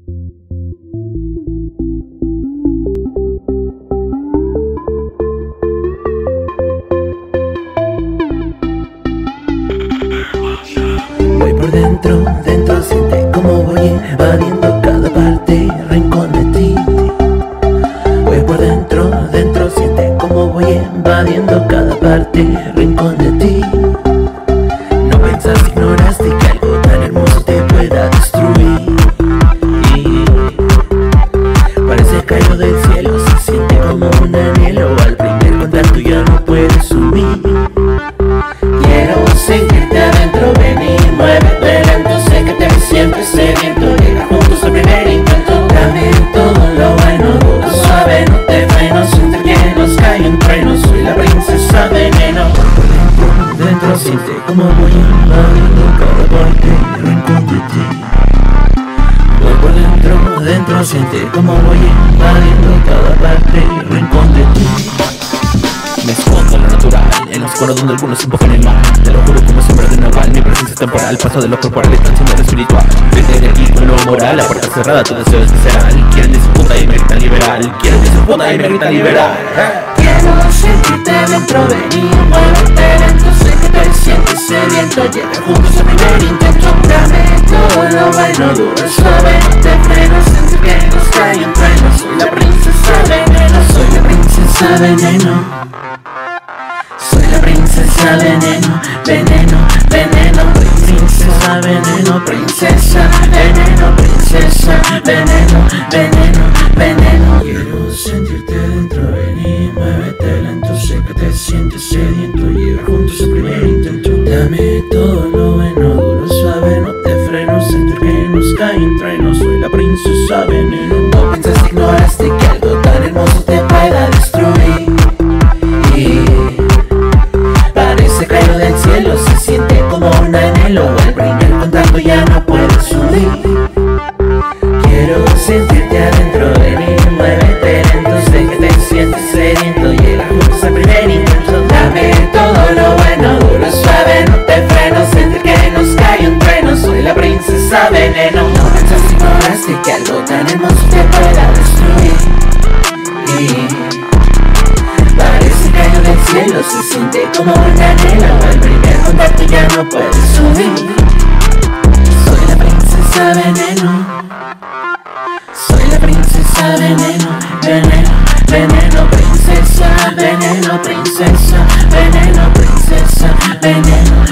Voy por dentro, dentro siente como voy invadiendo cada parte, rincón de ti. Voy por dentro, dentro siente como voy invadiendo cada parte, rincón de ti. No pensaste, ignoraste que algo tan hermoso te pueda destruir. Parece caído del cielo, se siente como un anhelo. Al primer contacto ya no puedes subir. Quiero sentirte adentro, ven y muévete lento. Sé que te sientes sediento, llega juntos al primer intento. Dame todo lo bueno, duro, suave, no te freno. Siente que nos cae un trueno, soy la princesa veneno. Dentro siente como voy invadiendo cada parte, rincón de ti. Voy por dentro, dentro siente como voy invadiendo cada parte, rincón de ti. Me escondo en lo natural, en lo oscuro donde algunos invocan el mal. Te lo juro como sombra de naval, mi presencia es temporal. Paso de lo corporal y trasciende lo espiritual. Vete de aquí con lo moral, la puerta cerrada, tu deseo es visceral. Quieren de su puta y me gritan liberal. Quieren de su puta y me gritan liberal. Quiero sentirte dentro, ven y muévete lento. Sé que te sientes sediento, llega juntos al primer intento. Dame todo lo bueno, duro, suave, no te freno. Siento que nos cae un trueno, soy la princesa veneno. Soy la princesa veneno. Soy la princesa veneno, veneno, veneno. Princesa veneno, princesa veneno, princesa veneno, veneno, veneno. Quiero sentirte dentro, ven y muévete lento. Sé que te sientes sediento, llega juntos al primer intento. Dame todo lo bueno, duro, suave, no te freno. Sentir que nos cae un trueno, soy la princesa veneno. No pensaste, ignoraste que algo tan hermoso te pueda destruir. Parece caído del cielo, se siente como un anhelo. Al primer contacto ya no puedes subir. Quiero sentirte adentro, ven y muévete lento. Sé que te sientes sediento, llega juntos al primer intento. Dame todo lo bueno, duro, suave, no te freno. Sentir que nos cae un trueno, soy la princesa veneno. No pensaste, ignoraste que algo tan hermoso te pueda destruir. Parece caído del cielo, se siente como un anhelo. Al primer contacto ya no puedes subir. Soy la princesa veneno. Soy la princesa veneno, veneno, veneno. Princesa veneno, princesa veneno, princesa veneno.